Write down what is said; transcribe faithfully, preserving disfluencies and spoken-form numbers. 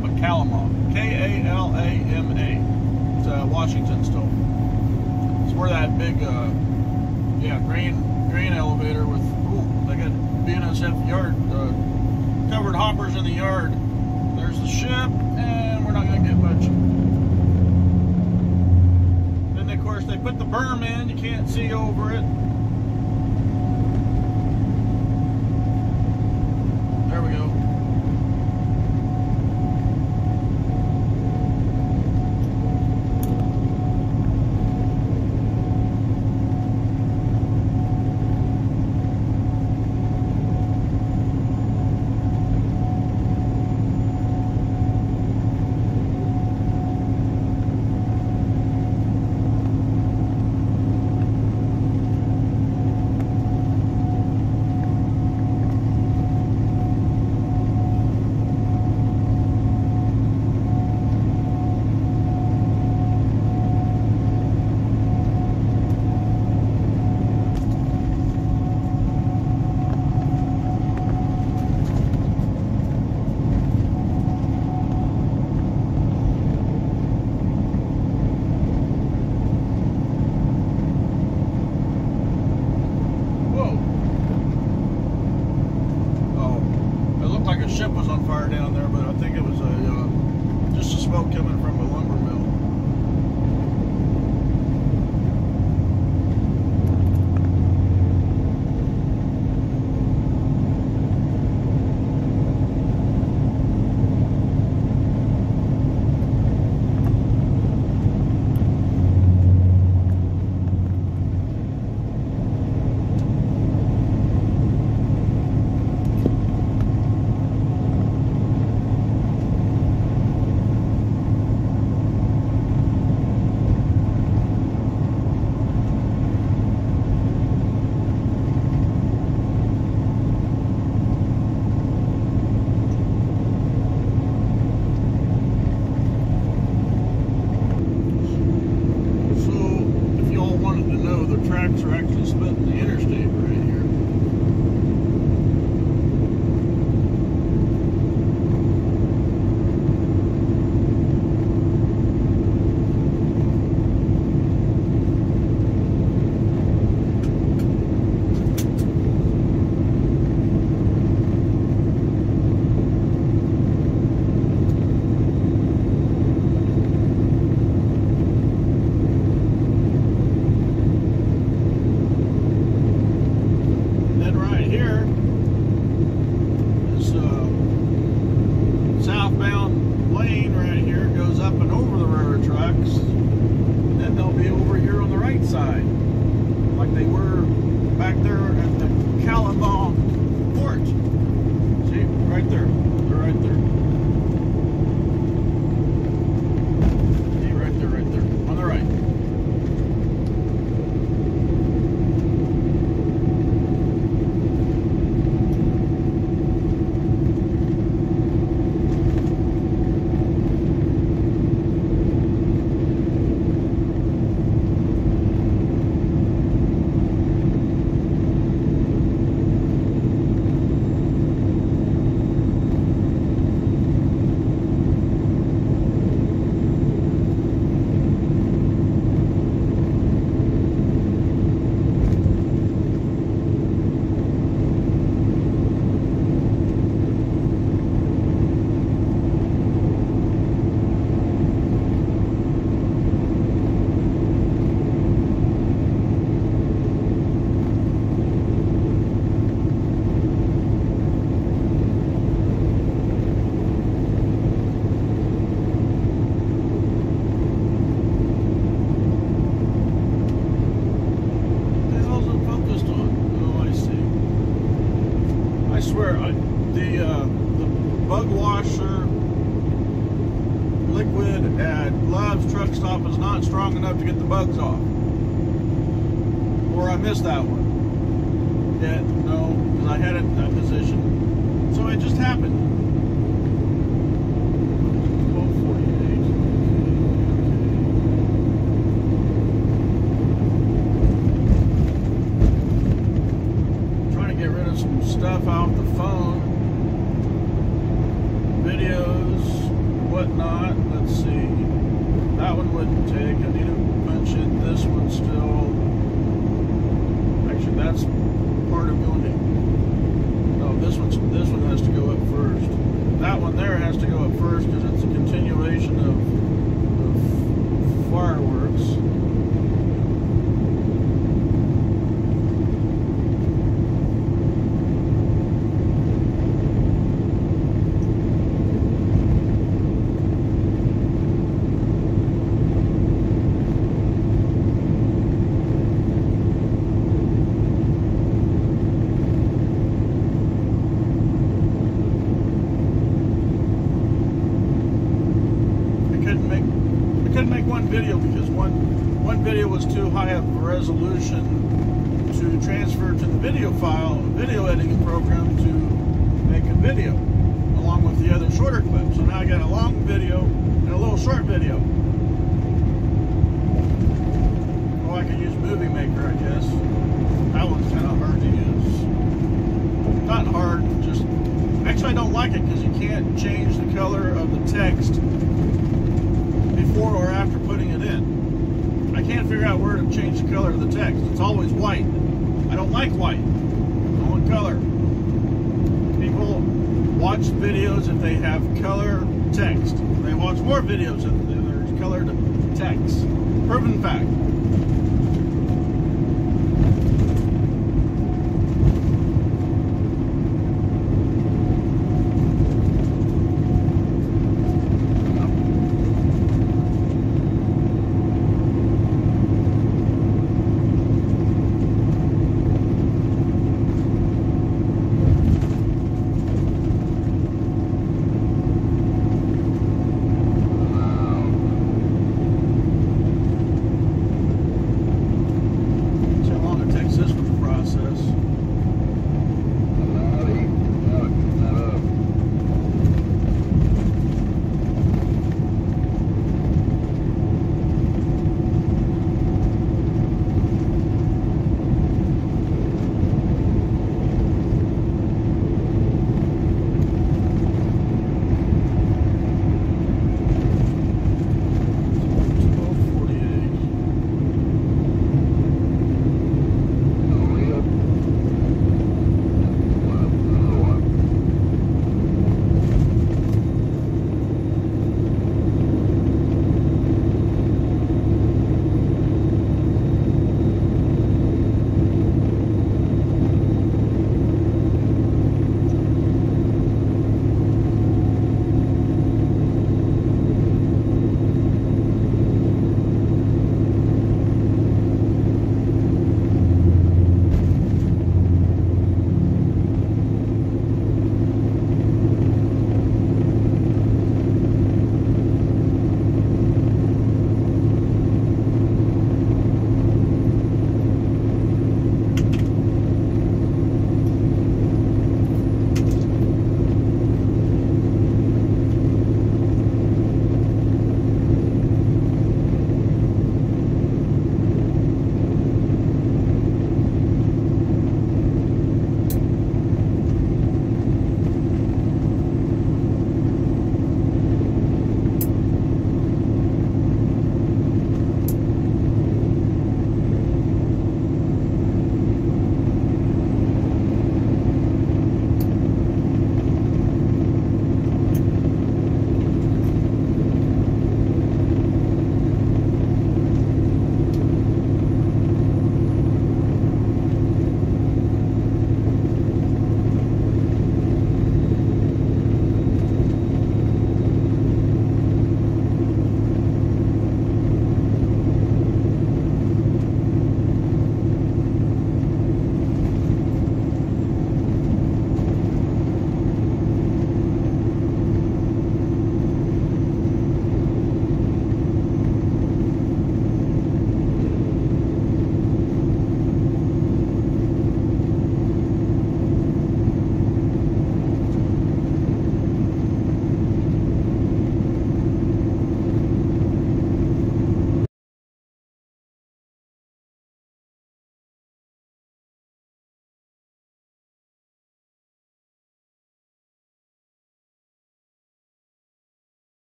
stop at Kalama. K A L A M A. It's uh, Washington still. It's where that big, uh, yeah, grain grain elevator with, ooh, they got B N S F yard, uh, covered hoppers in the yard. There's the ship, and we're not going to get much. Then, of course, they put the berm in. You can't see over it. There we go. Ship was on fire down there, but I think it was a uh, just a smoke coming from a lumber mill. Tracks are actually splitting the interstate right here. Side, like they were back there at the Kalama port. See, right there. They're right there. See, right there, right there. On the right. Swear, I, the uh, the bug washer liquid at Love's truck stop is not strong enough to get the bugs off. Or I missed that one. Yeah, no, because I had it in that position. So it just happened. twelve forty-eight. Trying to get rid of some stuff off the phone. Videos. wouldn't take. I need to punch in this one still. Actually, that's part of going in. No, this one's this one has to go up first. That one there has to go up first because it's a continuation of, of fireworks. Video because one one video was too high of a resolution to transfer to the video file, video editing program to make a video along with the other shorter clips. So now I got a long video and a little short video. Oh, I could use Movie Maker, I guess. That one's kind of hard to use. Not hard, just actually I don't like it because you can't change the color of the text before or after putting it in. I can't figure out where to change the color of the text. It's always white. I don't like white. I want color. People watch videos if they have color text. They watch more videos if there's colored text. Proven fact.